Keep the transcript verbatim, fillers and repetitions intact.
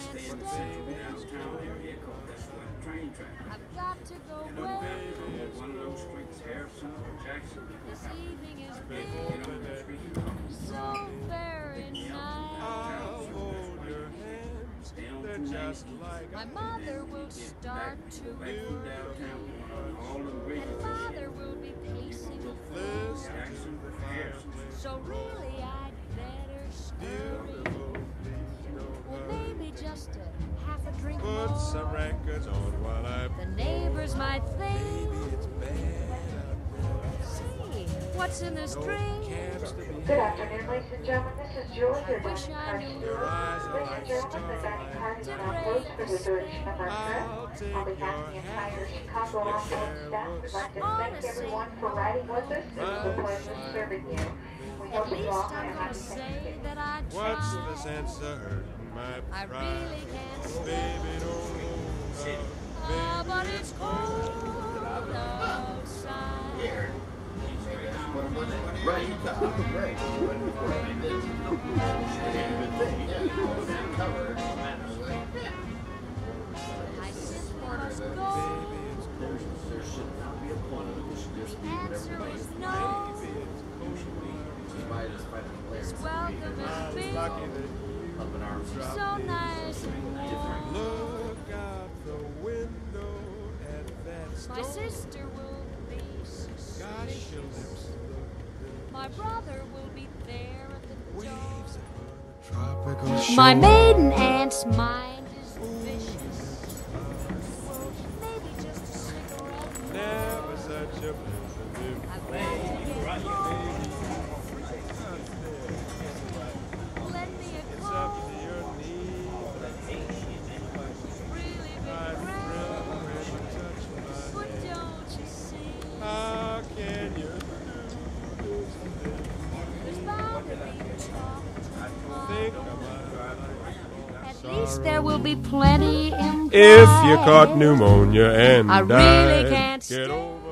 can't stay. I've got to go away. This evening is big, so very nice. My mother will start to worry, and father will be pacing the floor. So really I'd better scurry. Well, maybe just a half a drink more. Put some records on while I The neighbors might think, Baby, it's bad. say, what's in this drink? Good afternoon, ladies and gentlemen. This is Julie, your Wish dining I car knew steward. Ladies and gentlemen, the dining car is now closed for the duration of our trip. On behalf of the entire Chicago onboard staff, we'd like to thank everyone for riding with us. It was a pleasure serving you. We At hope you least all have I'm a gonna happy say Thanksgiving. that I What's the tried. sense of hurting my I pride? really can't stay. Baby, don't hold up. Ah, but it's cold outside. Right, right. I simply must go. The answer is no. This welcome is big, Lucky that you so nice and warm. look out the window at that My storm. sister will be Gosh, your suspicious. lips look My brother will be there at the door. waves upon a tropical shore. My maiden aunt's mind is vicious. Well, maybe just a cigarette. Never such a pleasant I've got to get home. Lend me a It's up coat. to your knees. Really been I'd grand. thrill when you touch my But hand. don't you see? How can you do this There's bound to be talk thing? Think tomorrow. about At sorrow. least there will be plenty implied. If you caught pneumonia and I really died, can't get stay. over